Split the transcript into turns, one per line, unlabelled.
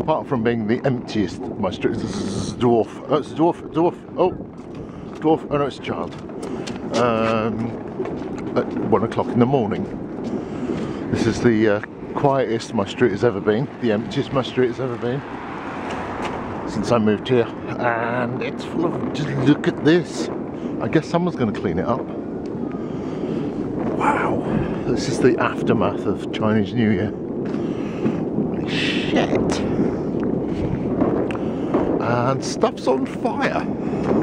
apart from being the emptiest of my streets. This is a dwarf. Oh, it's a dwarf. Oh, dwarf. Oh no, it's a child. At 1 o'clock in the morning. This is the quietest my street has ever been, the emptiest my street has ever been since I moved here, and it's full of, just look at this. I guess someone's going to clean it up. Wow, this is the aftermath of Chinese New Year. Holy shit. And stuff's on fire.